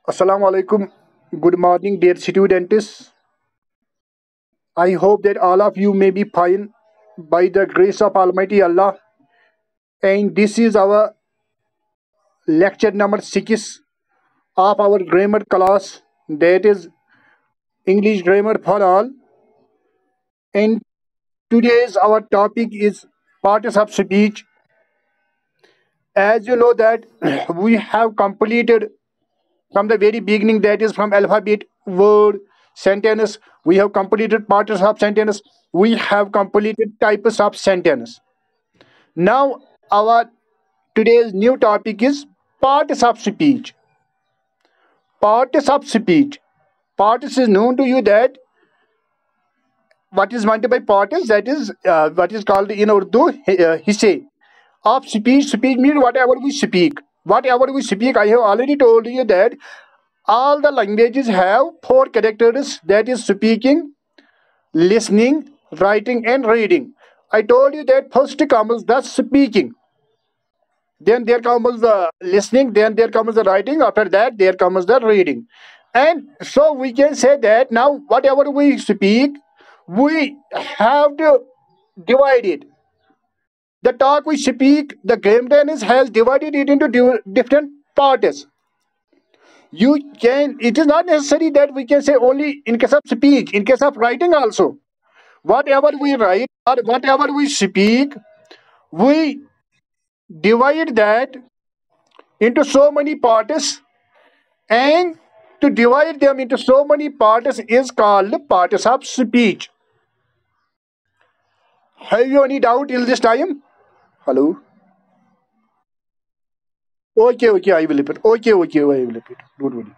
Assalamu alaikum. Good morning, dear students. I hope that all of you may be fine by the grace of Almighty Allah. And this is our lecture number 6 of our grammar class, that is English Grammar for All. And today's our topic is parts of speech. As you know that we have completed from the very beginning, that is from alphabet, word, sentence. We have completed parts of sentence. We have completed types of sentence. Now our today's new topic is parts of speech. Parts of speech. Parts is known to you that what is meant by parts, that is what is called in Urdu hisse of speech. Speech means whatever we speak. Whatever we speak, I have already told you that all the languages have four characters, that is speaking, listening, writing, and reading. I told you that first comes the speaking, then there comes the listening, then there comes the writing, after that there comes the reading. And so we can say that now whatever we speak, we have to divide it. The talk we speak, the grammar has divided it into different parts. You can, it is not necessary that we can say only in case of speech, in case of writing also. Whatever we write or whatever we speak, we divide that into so many parts, and to divide them into so many parts is called parts of speech. Have you any doubt till this time? Hello? Okay, I will repeat. Okay, I will repeat. Don't worry.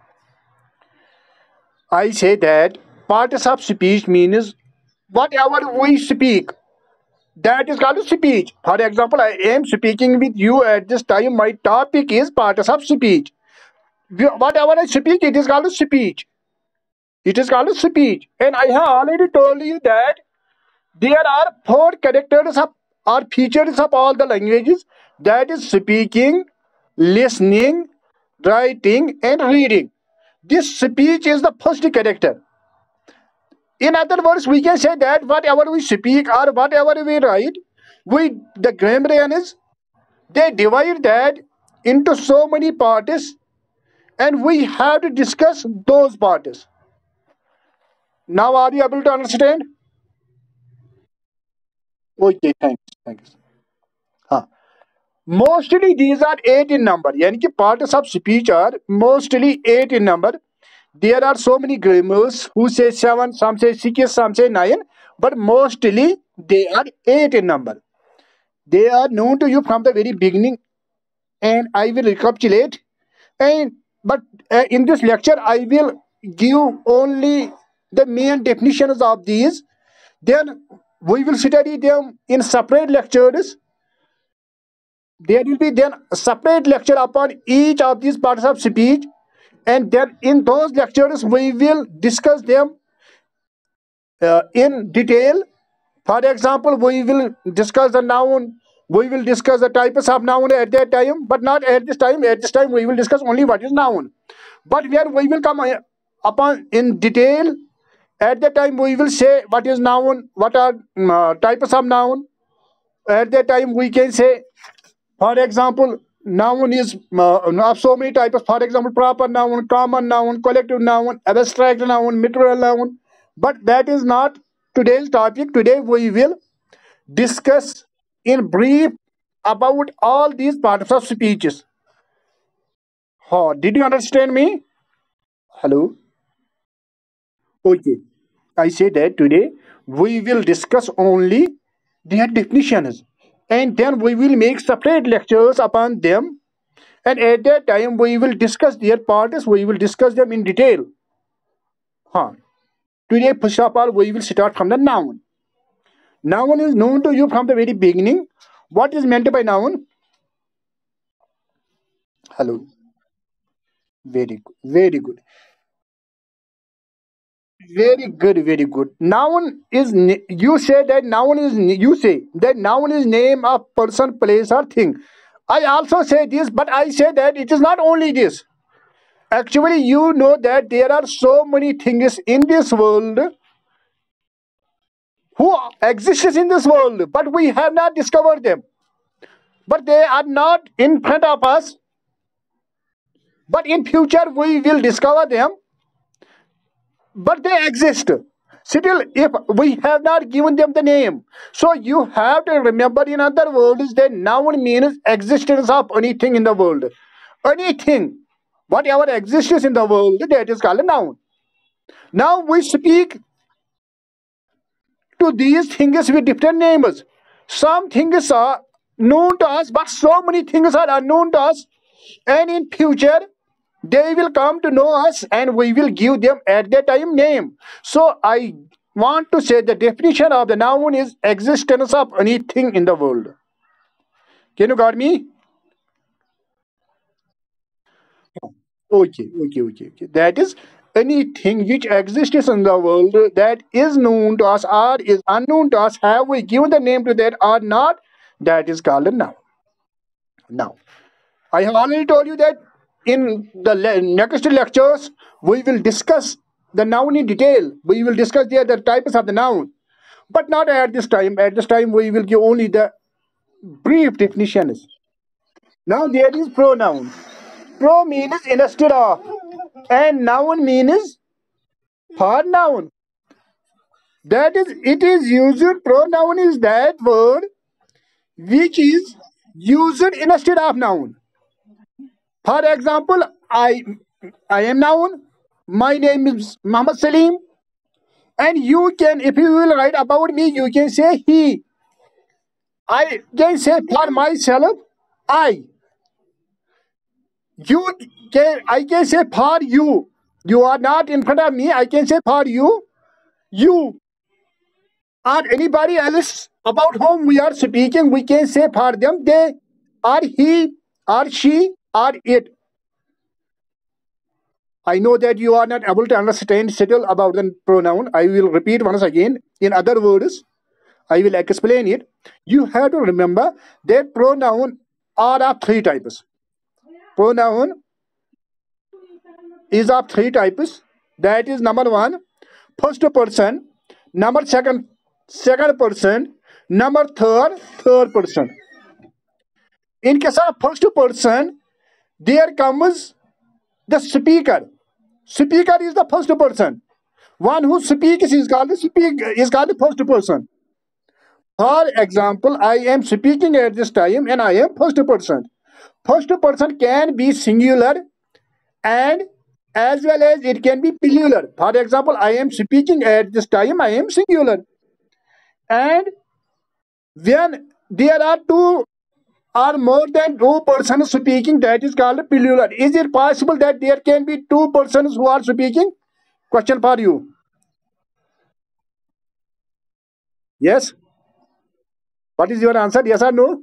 I say that parts of speech means whatever we speak, that is called speech. For example, I am speaking with you at this time. My topic is parts of speech. Whatever I speak, it is called speech. It is called speech. And I have already told you that there are four characters of or features of all the languages, that is speaking, listening, writing, and reading. This speech is the first character. In other words, we can say that whatever we speak or whatever we write, the grammarians, they divide that into so many parts, and we have to discuss those parts. Now, are you able to understand? Okay, thanks. Huh. Mostly these are eight in number. Yani ki parts of speech are mostly eight in number. There are so many grammars who say seven, some say six, some say nine, but mostly they are eight in number. They are known to you from the very beginning, and I will recapitulate. And but in this lecture, I will give only the main definitions of these. Then we will study them in separate lectures. There will be then a separate lecture upon each of these parts of speech, and then in those lectures we will discuss them in detail. For example, we will discuss the noun, we will discuss the types of noun at that time, but not at this time. At this time we will discuss only what is noun. But when we will come upon in detail, at that time we will say what is noun, what are types of noun. At that time we can say, for example, noun is of so many types. For example, proper noun, common noun, collective noun, abstract noun, literal noun. But that is not today's topic. Today we will discuss in brief about all these parts of speeches. Oh, did you understand me? Hello? Okay. I say that today we will discuss only their definitions, and then we will make separate lectures upon them, and at that time we will discuss their parts, we will discuss them in detail. Huh. Today, first of all, we will start from the noun. Noun is known to you from the very beginning. What is meant by noun? Hello. Very good. Very good. Very good. Noun is you say that noun is you say that noun is name of person, place, or thing. I also say this, but I say that it is not only this. Actually, you know that there are so many things in this world who exist in this world, but we have not discovered them. But they are not in front of us. But in future we will discover them. But they exist. Still, if we have not given them the name, so you have to remember. In other words, that noun means existence of anything in the world. Anything, whatever exists in the world, that is called a noun. Now we speak to these things with different names. Some things are known to us, but so many things are unknown to us. And in future, they will come to know us, and we will give them at that time name. So I want to say the definition of the noun is existence of anything in the world. Can you got me? Okay. That is anything which exists in the world that is known to us or is unknown to us. Have we given the name to that or not? That is called a noun. Now, I have already told you that in the next lectures we will discuss the noun in detail. We will discuss the other types of the noun, but not at this time. At this time, we will give only the brief definitions. Now there is pronoun. Pro means instead of, and noun means for noun. That is, it is used. Pronoun is that word which is used instead of noun. For example, I am noun. My name is Muhammad Salim, and you can, if you will write about me, you can say he. I can say for myself, I. You can, I can say for you. You are not in front of me. I can say for you, you, or anybody else about whom we are speaking. We can say for them, they, or he, or she, or it. I know that you are not able to understand still about the pronoun. I will repeat once again. In other words, I will explain it. You have to remember that pronoun are of three types. Pronoun is of three types. That is number one, first person. Number second person. Number third person. In case of first person, there comes the speaker. Speaker is the first person. One who speaks is called the first person. For example, I am speaking at this time and I am first person. First person can be singular and as well as it can be plural. For example, I am speaking at this time, I am singular. And when there are two or more than two persons speaking, that is called plural. Is it possible that there can be two persons who are speaking? Question for you. Yes. What is your answer? Yes or no?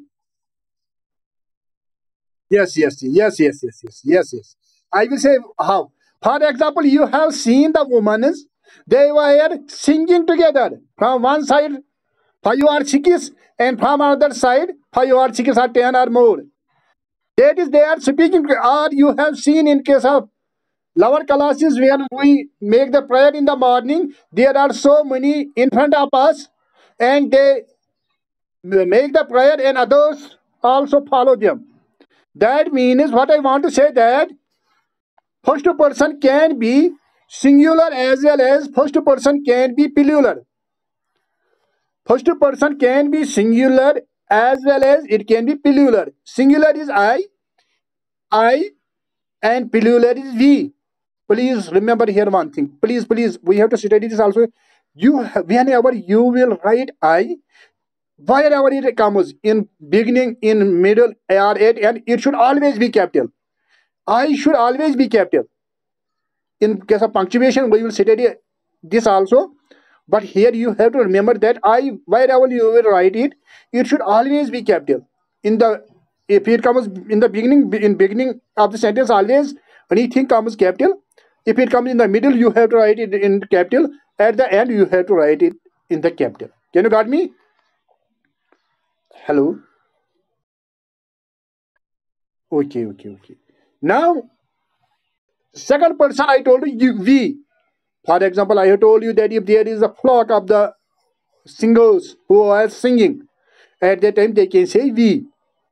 Yes. I will say how. For example, you have seen the women, they were singing together. From one side, five or six, and from another side, five or six or 10 or more. That is, they are speaking. Or you have seen in case of lower classes where we make the prayer in the morning, there are so many in front of us, and they make the prayer, and others also follow them. That means what I want to say that first person can be singular as well as first person can be plural. First person can be singular as well as it can be plural. Singular is I, and plural is we. Please remember here one thing. Please, we have to study this also. Whenever you will write I, wherever it comes in beginning, in middle, or at end, it should always be capital. I should always be capital. In case of punctuation, we will study this also. But here you have to remember that I, wherever you will write it, it should always be capital. In the, if it comes in the beginning, in beginning of the sentence, always anything comes capital. If it comes in the middle, you have to write it in capital. At the end, you have to write it in the capital. Can you got me? Hello. Okay. Now Second person, I told you, we. For example, I have told you that if there is a flock of the singers who are singing, at that time they can say we.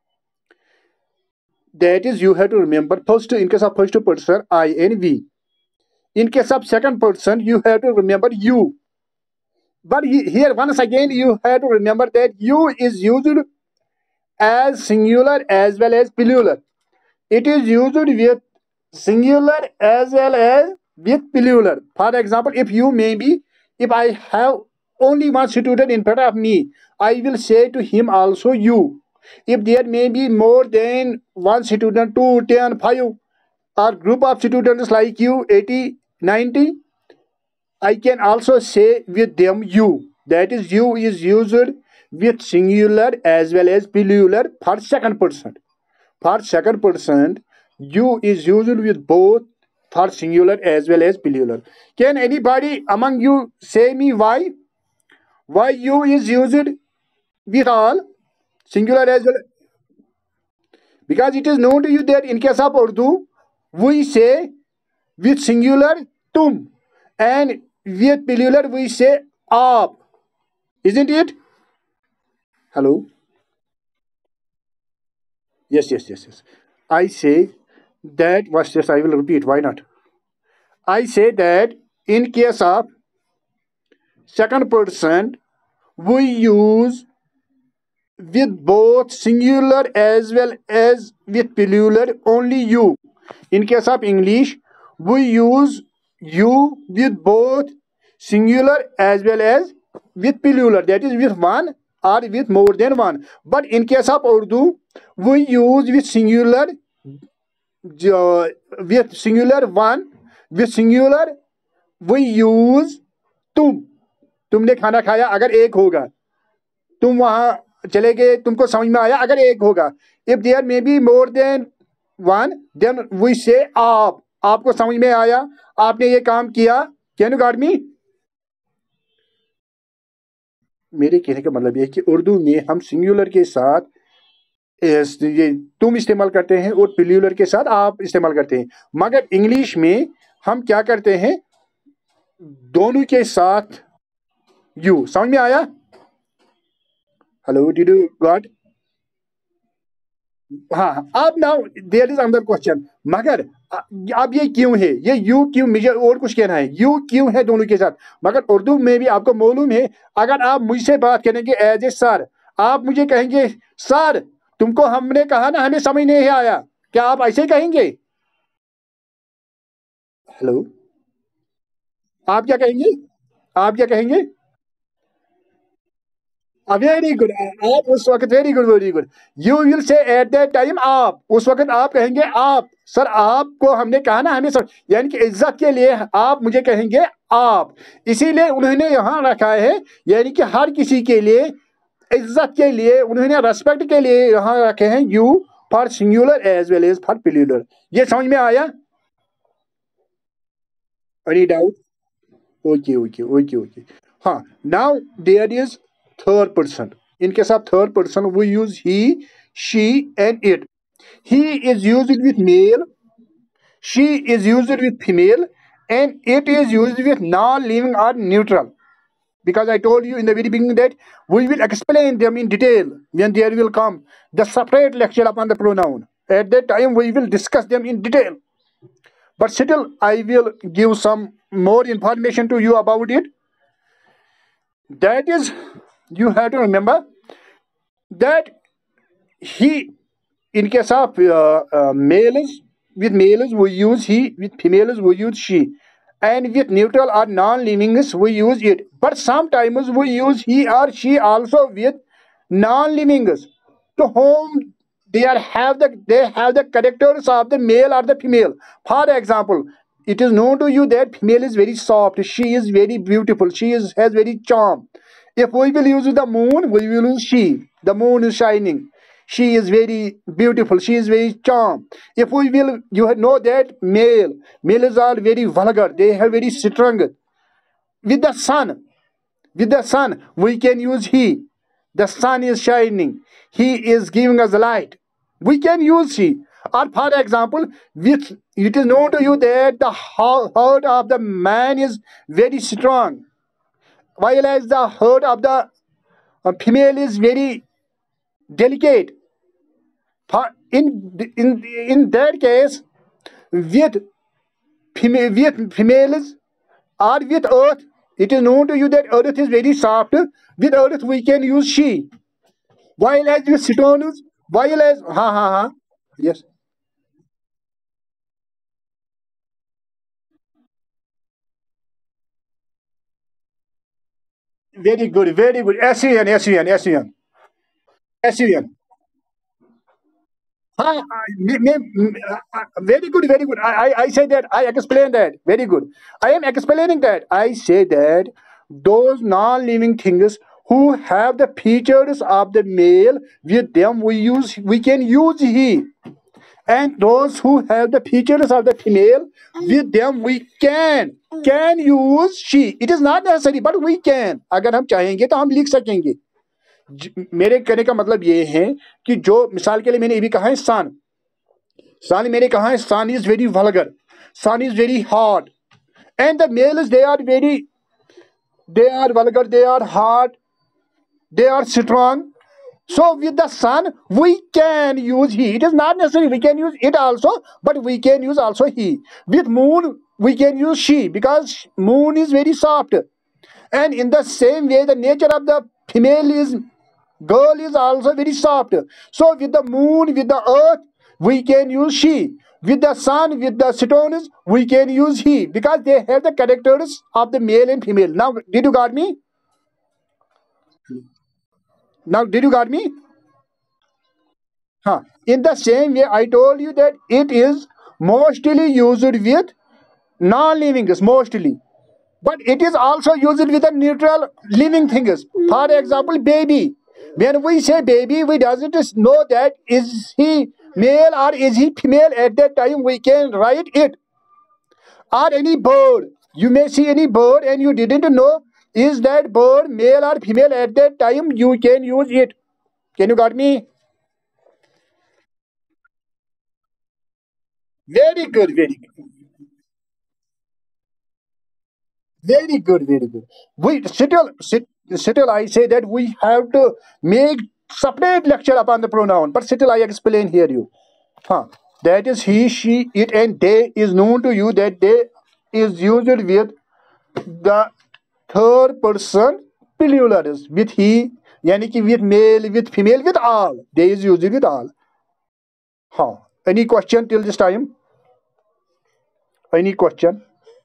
That is, you have to remember first, in case of first person, I and we. In case of second person, you have to remember you. But here, once again, you have to remember that you is used as singular as well as plural. It is used with singular as well as with plural. For example, if you maybe, if I have only one student in front of me, I will say to him also you. If there may be more than one student, 2, 10, 5, or group of students like you, 80, 90, I can also say with them you. That is, you is used with singular as well as plural for second person. For second person, you is used with both for singular as well as plural. Can anybody among you say me why? Why you is used with all singular as well? Because it is known to you that in case of Urdu, we say with singular tum, and with plural we say aap. Isn't it? Hello? Yes, yes, yes, yes. I say that, was just, I will repeat, why not? I say that in case of second person, we use with both singular as well as with plural only you. In case of English, we use you with both singular as well as with plural, that is with one or with more than one. But in case of Urdu, we use with singular one, with singular we use तुम. तुमने खाना खाया अगर एक होगा, तुम वहां चले गए, तुमको समझ में आया अगर एक होगा. If there may be more than one, then we say आप. आपको समझ में आया, आपने ये काम किया. Can you got me? मेरे कहने का मतलब ये है कि उर्दू में हम सिंगुलर के साथ ये तुम इस्तेमाल करते हैं और प्लूरल के साथ आप इस्तेमाल करते हैं. मगर इंग्लिश में हम क्या करते हैं, दोनों के साथ यू. समझ में आया? Hello, did you got? हाँ. अब now there is another question. मगर अब ये क्यों है, ये यू क्यों, मुझे और कुछ कहना है, यू क्यों है दोनों के साथ. मगर उर्दू में भी आपको मालूम है, अगर आप मुझसे बात करेंगे एज ए सर, आप मुझे कहेंगे सर तुमको हमने कहा ना, हमें समझ नहीं आया, क्या आप ऐसे कहेंगे? हेलो, आप क्या कहेंगे? आप क्या कहेंगे? Very good. आप उस वक्त, very good, very good. You will say at that time आप, उस वक्त आप कहेंगे आप. सर आपको हमने कहा ना, हमें यानी कि इज्जत के लिए आप मुझे कहेंगे आप. इसीलिए उन्होंने यहाँ रखा है, यानी कि हर किसी के लिए इज्जत के लिए, उन्होंने रेस्पेक्ट के लिए यहाँ रखे हैं you for singular as well as for plural. ये समझ में आया? Any doubt? Okay okay okay okay. हाँ. Now there is third person. In case of third person, we use he, she, and it. He is used with male, she is used with female, and it is used with non-living or neutral. Because I told you in the very beginning that we will explain them in detail when there will come the separate lecture upon the pronoun. At that time, we will discuss them in detail. But still, I will give some more information to you about it. That is, you have to remember that he, in case of males, with males we use he, with females we use she, and with neutral or non-livings we use it. But sometimes we use he or she also with non-livings, to whom they have the characters of the male or the female. For example, it is known to you that female is very soft, she is very beautiful, has very charm. If we will use the moon, we will use she. The moon is shining. She is very beautiful. She is very charm. If we will, you know that males are very vulgar. They have very strong. With the sun, we can use he. The sun is shining. He is giving us light. We can use she. Or for example, with it is known to you that the heart of the man is very strong, while as the heart of the female is very delicate. In that case, with with females or with earth, it is known to you that earth is very soft. With earth we can use she. While as with stones, while as ha, yes, very good, very good. SUN. SUN. Very good, very good. I say that, I explain that. Very good. I am explaining that. I say that those non living things who have the features of the male, with them we can use he. And those who have the features of the female, with them we can use she. It is not necessary, but we can. अगर हम चाहेंगे तो हम लिख सकेंगे. मेरे कहने का मतलब ये है कि जो मिसाल के लिए मैंने ये भी कहा है सन मैंने कहा है sun is very vulgar, sun is very hot, and the males they are vulgar, they are hot, they are strong. So with the sun we can use he. It is not necessary we can use it also, but we can use also he. With moon we can use she, because moon is very soft. And in the same way the nature of the female is girl is also very soft. So with the moon, with the earth we can use she. With the sun, with the stones we can use he, because they have the characters of the male and female. Now did you got me? Now did you got me? Huh. In the same way, I told you that it is mostly used with non-living things, mostly. But it is also used with the neutral living things. For example, baby. When we say baby, we doesn't know that is he male or is he female. At that time, we can write it. Or any bird. You may see any bird and you didn't know is that bird male or female. At that time, you can use it. Can you got me? Very good, very good. Very good, very good. We still I say that we have to make separate lecture upon the pronoun, but still I explain here you. Huh. That is he, she, it, and they is known to you that they is used with the third person plurals, with he, yani ki with male, with female, with all. They is used with all. Huh. Any question till this time? Any question?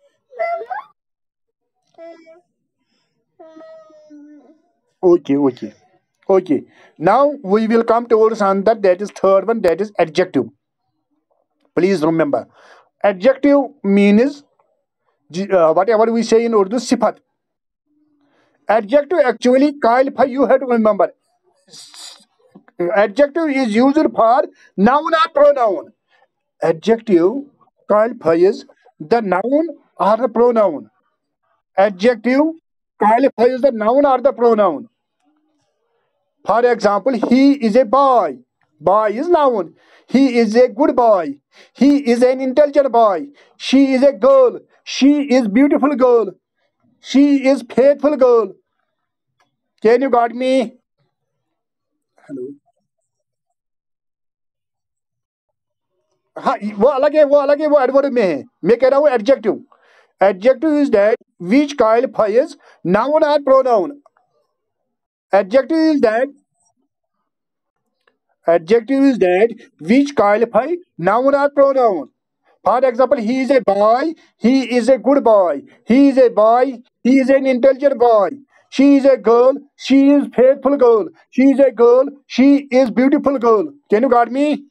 Okay, okay. Okay. Now we will come towards another, that is third one, that is adjective. Please remember. Adjective means whatever we say in Urdu, sifat. Adjective actually, Kyle, you have to remember. Adjective is used for noun or pronoun. Adjective, qualifies the noun or the pronoun. Adjective qualifies the noun or the pronoun. For example, he is a boy. Boy is noun. He is a good boy. He is an intelligent boy. She is a girl. She is beautiful girl. She is faithful girl. Can you got me? Hello. हाँ वो अलग है, वो अलग है, वो adverb में है. मैं कह रहा हूँ adjective. Adjective is that which qualifies noun or pronoun. Adjective is that Adjective is that which qualify noun or pronoun. For example, he is a boy, he is a good boy. He is a boy, he is an intelligent boy. She is a girl, she is faithful girl. She is a girl, she is beautiful girl. Can you got me?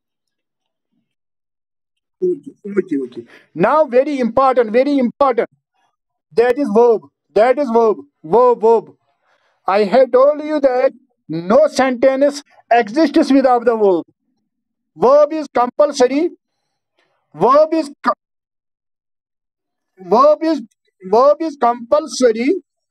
Okay, okay, okay. Now very important, very important. That is verb. That is verb. Verb. I have told you that no sentence exists without the verb. Verb is compulsory. Verb is verb is verb is compulsory.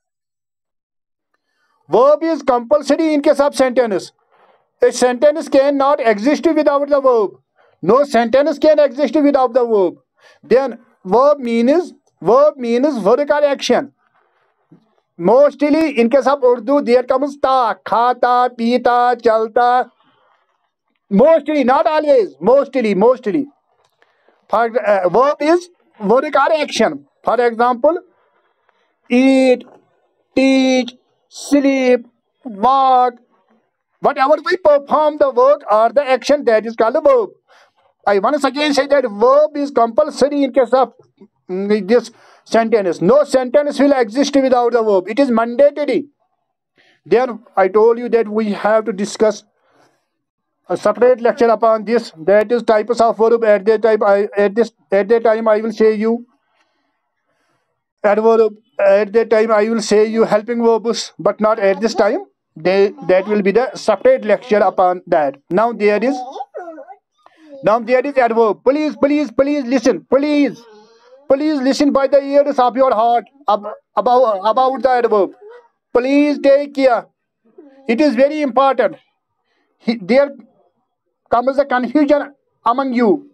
Verb is compulsory in case of sentence. A sentence cannot exist without the verb. No sentence can exist without the verb. Then verb means work or action. Mostly in case of Urdu, there comes ta, khata, pita, chalta. Mostly, not always. Mostly. Verb is work or action. For example, eat, teach, sleep, walk. Whatever we perform the work or the action, that is called a verb. I once again say that verb is compulsory in case of this sentence. No sentence will exist without the verb. It is mandatory. Then I told you that we have to discuss a separate lecture upon this. That is types of verb. At that time I will say you adverb. At that time I will say you helping verbs, but not at this time. That will be the separate lecture upon that. Now there is adverb. Please listen. Please listen by the ears of your heart about the adverb. Please take care. It is very important. There comes a confusion among you.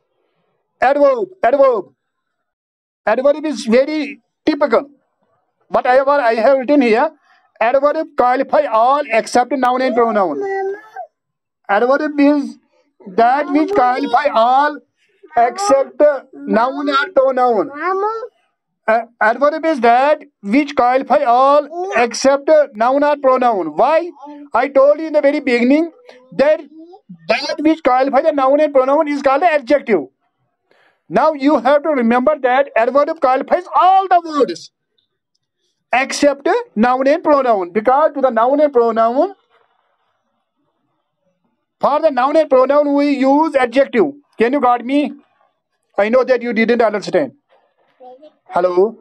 Adverb is very typical. Whatever I have written here, adverb qualify all except noun and pronoun. Adverb is that which qualify all except noun or pronoun. Adverb is that which qualify all except noun or pronoun. Why? I told you in the very beginning that which qualify the noun and pronoun is called the adjective. Now you have to remember that adverb qualifies all the words except noun and pronoun, because to the noun and pronoun, for the noun and pronoun we use adjective. Can you got me? I know that you didn't understand. Hello.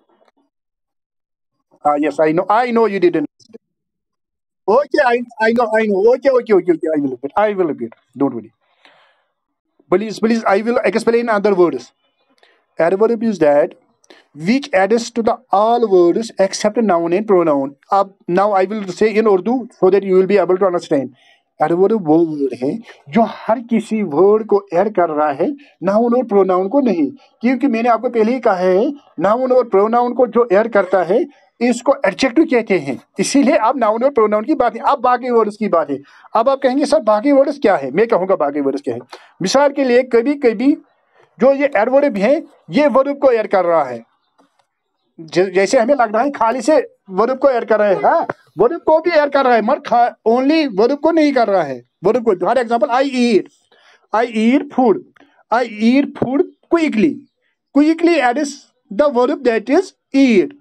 Yes, I know you didn't. Okay, I know. Okay. I will repeat. Don't worry. Please, I will explain other words. Adverb is that which adds to the all words except noun and pronoun. Now I will say in Urdu so that you will be able to understand. Adverb वो word है जो हर किसी word को add कर रहा है, noun और pronoun को नहीं, क्योंकि मैंने आपको पहले ही कहा है नाउन और प्रोनाउन को जो ऐड करता है इसको एडजेक्टिव कहते हैं। इसीलिए अब नाउन और प्रोनाउन की बात है, अब बाकी वर्ड्स की बात है। अब आप कहेंगे सर बाकी वर्ड्स क्या है, मैं कहूँगा बाकी वर्ड्स क्या है। मिसाल के लिए कभी कभी जो ये एडवर्ब है ये वर्ब को ऐड कर रहा है, जैसे हमें लग रहा है खाली से वर्ब को ऐड कर रहा है, हाँ वर्ब को भी ऐड कर रहा है मगर ओनली वर्ब को नहीं कर रहा है। वर्ब को for example I eat food quickly adds the verb that is eat.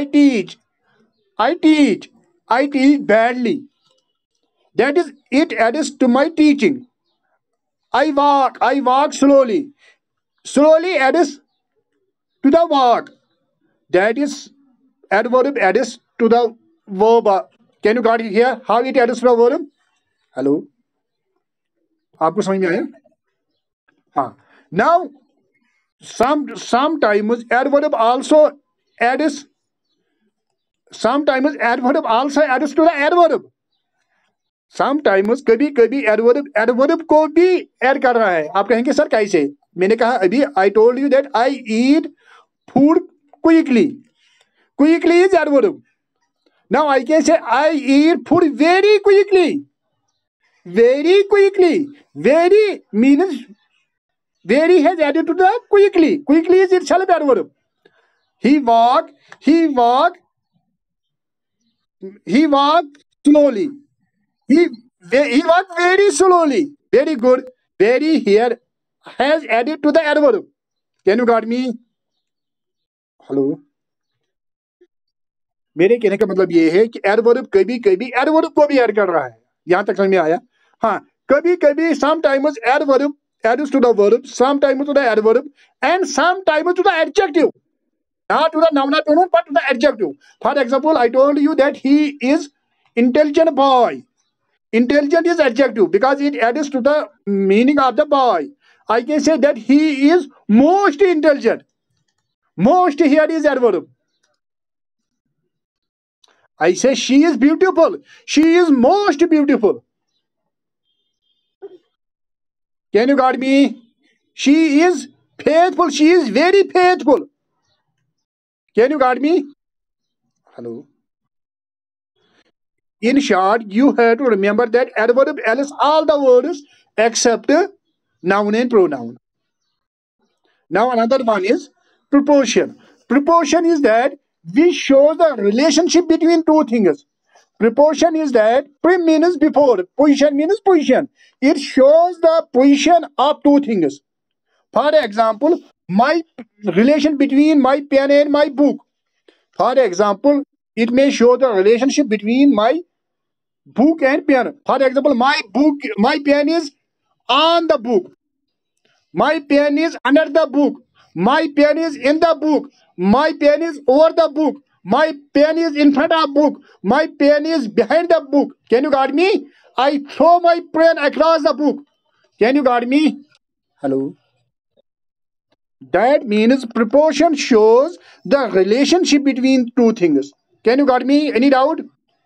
I teach badly, that is it adds to my teaching. I walk slowly adds to the walk, that is adverb adds to the verb. Can you got it here how it adds to the verb? Hello, आपको समझ में आया? हाँ. Now sometimes adverb also adds to the adverb. Sometimes कभी कभी adverb को भी add कर रहा है। आप कहेंगे सर कैसे? मैंने कहा अभी I told you that I eat food quickly is adverb. Now I can say I eat food very quickly. Very means very has added to the quickly is itself adverb. He walked slowly. He walked very slowly. Very good. Very here has added to the adverb. Can you got me? Hello, मेरे कहने का मतलब ये है कि adverb कभी कभी adverb को भी ऐड कर रहा है। यहां तक समझ में आया? हाँ, कभी कभी sometimes adverb adds to the verb, sometimes to the adverb, and sometimes to the adjective. Not to the noun or pronoun, but to the adjective. For example, I told you that he is intelligent boy. Intelligent is adjective because it adds to the meaning of the boy. I can say that he is most intelligent. Most here is adverb. I say she is beautiful. She is most beautiful. Can you got me? She is faithful. She is very faithful. Can you got me? Hello. In short, you have to remember that adverb else all the words except noun and pronoun. Now another one is proportion. Proportion is that we show the relationship between two things. Proportion is that prim means before, position means position. It shows the position of two things. For example, my relation between my pen and my book. For example, it may show the relationship between my book and pen. For example, my pen is on the book. My pen is under the book. My pen is in the book. My pen is over the book. My pen is in front of book. My pen is behind the book. Can you got me? I throw my pen across the book. Can you got me? Hello. That means proportion shows the relationship between two things. Can you got me? Any doubt?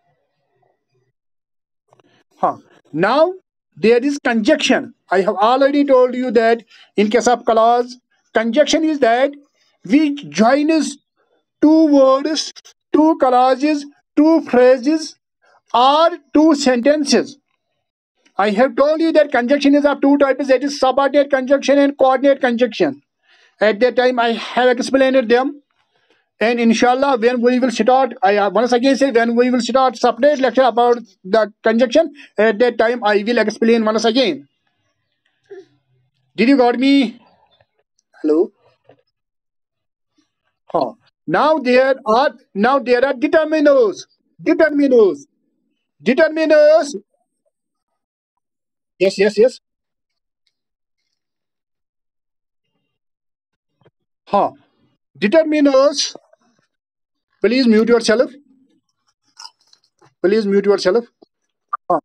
Huh. Now there is conjunction. I have already told you that in case of clause, conjunction is that we join two words, two clauses, two phrases, or two sentences. I have told you that conjunction is of two types, that is subordinate conjunction and coordinate conjunction. At that time, I have explained them. And inshallah, when we will start, I once again say, when we will start separate lecture about the conjunction, at that time I will explain once again. Did you got me? Hello. Huh. Now there are determiners. Determiners. Determiners. Yes, yes, yes. Huh. Determiners. Please mute yourself. Please mute yourself. Huh.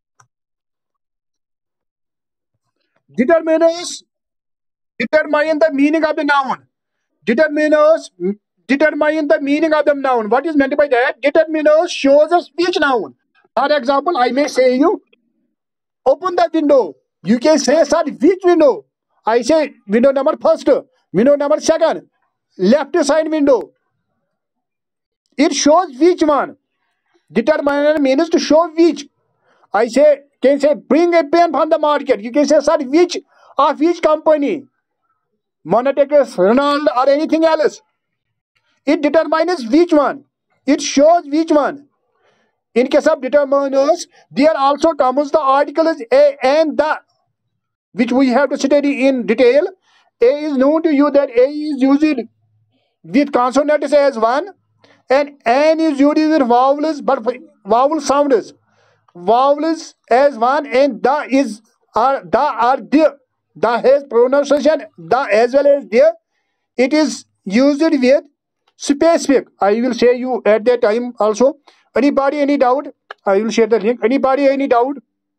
Determiners determine the meaning of the noun. Determiners determine the meaning of the noun. What is meant by that? Determiners shows us which noun. For example, I may say you open the window. You can say, sir, which window? I say window number first, window number second, left side window. It shows which one. Determiner means to show which. I say can say bring a pen from the market. You can say, sir, which of which company? Monotex, Ronald, or anything else. It determines which one. It shows which one. In case of determiners, there also comes the articles a and the, which we have to study in detail. A is known to you that A is used with consonants as one, and N is used with vowels, but vowel sounds. Vowels as one, and the is the are there. The has pronunciation the as well as there. It is used with specific. I will share you at that time also. Anybody any doubt? I will share the link. Anybody any doubt?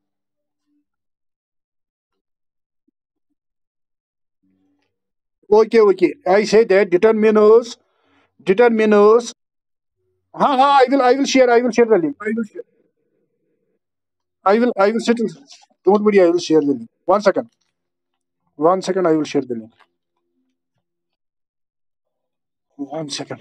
Okay, okay. I say that determiners. I will share the link. I will settle. Don't worry, I will share the link. 1 second. 1 second, I will share the link. 1 second.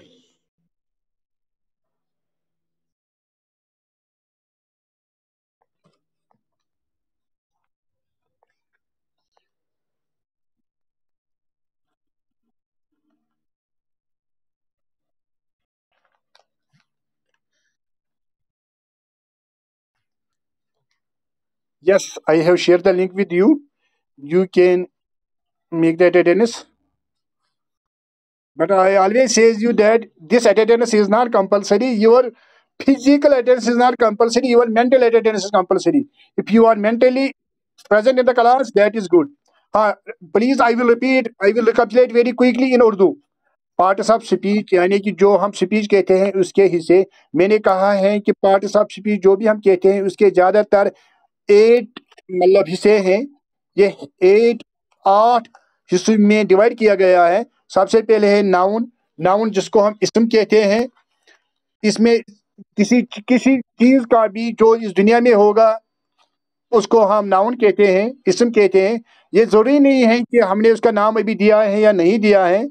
Yes, I have shared the link with you. You can make that attendance. But I always says you that this attendance is not compulsory. Your physical attendance is not compulsory. Your mental attendance is compulsory. If you are mentally present in the class, that is good. Please, I will repeat. I will recapitulate very quickly in Urdu. Parts of speech यानी कि जो हम speech कहते हैं उसके हिस्से मैंने कहा है कि पार्ट्स ऑफ स्पीच जो भी हम कहते हैं उसके ज़्यादातर 8 मतलब हिस्से हैं ये 8 हिस्सों में डिवाइड किया गया है सबसे पहले है नाउन नाउन जिसको हम इसम कहते हैं इसमें किसी किसी चीज़ का भी जो इस दुनिया में होगा उसको हम नाउन कहते हैं इसम कहते हैं ये ज़रूरी नहीं है कि हमने उसका नाम अभी दिया है या नहीं दिया है।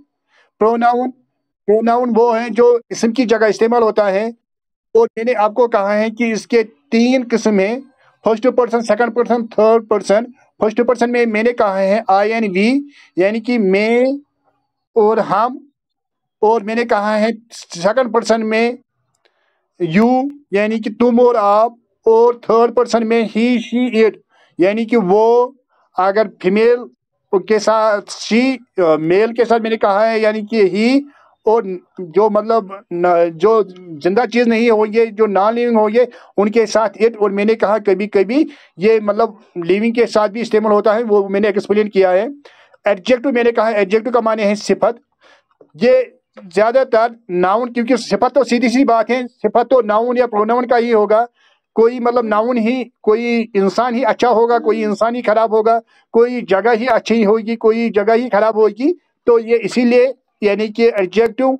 प्रोनाउन वो है जो इसम की जगह इस्तेमाल होता है, और मैंने आपको कहा है कि इसके 3 किस्म हैं, first person, second person, third person. First person में मैंने कहा है आई एंड वी, यानी कि मैं और हम, और मैंने कहा है सेकंड पर्सन में यू, यानी कि तुम और आप, और थर्ड पर्सन में ही, शी, इट, यानी कि वो अगर फीमेल के साथ शी, मेल के साथ मैंने कहा है यानी कि ही, और जो मतलब जो जिंदा चीज़ नहीं होंगे, जो नॉन लिविंग होंगे, उनके साथ इट। और मैंने कहा कभी कभी ये मतलब लिविंग के साथ भी इस्तेमाल होता है, वो मैंने एक्सप्लेन किया है। एडजेक्टिव मैंने कहा, एडजेक्टिव का माने है सिफत। ये ज्यादातर नाउन, क्योंकि सिफत तो सीधी सी बात है, सिफत तो नाउन या प्रोनाउन का ही होगा। कोई मतलब नाउन ही, कोई इंसान ही अच्छा होगा, कोई इंसान ही खराब होगा, कोई जगह ही अच्छी होगी, कोई जगह ही खराब होगी। तो ये इसीलिए यानी कि एडजेक्टिव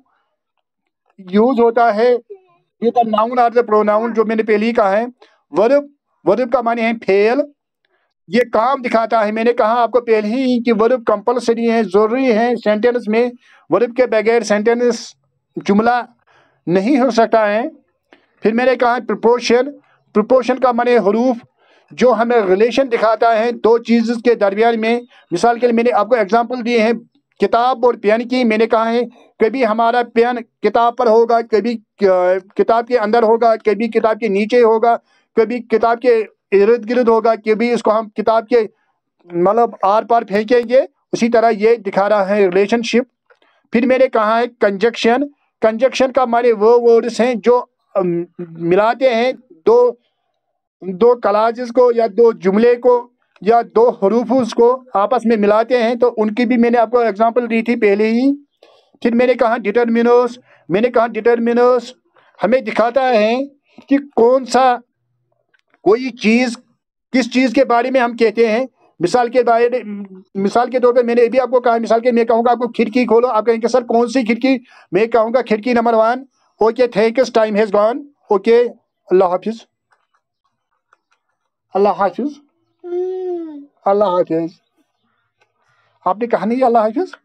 यूज होता है ये द नाउन और द प्रोनाउन, जो मैंने पहले ही कहा है। वर्ब, वर्ब का माने है फेल, ये काम दिखाता है। मैंने कहा आपको पहले ही कि वर्ब कंपलसरी है, जरूरी है सेंटेंस में। वर्ब के बगैर सेंटेंस, जुमला नहीं हो सकता है। फिर मैंने कहा प्रिपोर्शन, प्रिपोर्शन का माने हरूफ, जो हमें रिलेशन दिखाता है दो चीज़ के दरमियान में। मिसाल के लिए मैंने आपको एग्जांपल दिए हैं किताब और पेन की। मैंने कहा है कभी हमारा पेन किताब पर होगा, कभी किताब के अंदर होगा, कभी किताब के नीचे होगा, कभी किताब के इर्द गिर्द होगा, कभी इसको हम किताब के मतलब आर पार फेंकेंगे। उसी तरह ये दिखा रहा है रिलेशनशिप। फिर मैंने कहा है कंजक्शन, कंजक्शन का माने वो वर्ड्स हैं जो मिलाते हैं दो दो क्लॉजेस को, या दो जुमले को, या दो हरूफ को आपस में मिलाते हैं। तो उनकी भी मैंने आपको एग्जांपल दी थी पहले ही। फिर मैंने कहा डिटरमिनर्स, मैंने कहा डिटरमिनर्स हमें दिखाता है कि कौन सा, कोई चीज़, किस चीज़ के बारे में हम कहते हैं। मिसाल के तौर पर मैंने भी आपको कहा, मिसाल के मैं कहूँगा आपको खिड़की खोलो, आप कहेंगे सर कौन सी खिड़की, मैं कहूँगा खिड़की number 1। Okay, thanks, time has gone. Okay, अल्लाह हाफिज, अल्लाह हाफिज, अल्लाह हाफिज। आपने कहा नहीं अल्लाह हाफिज?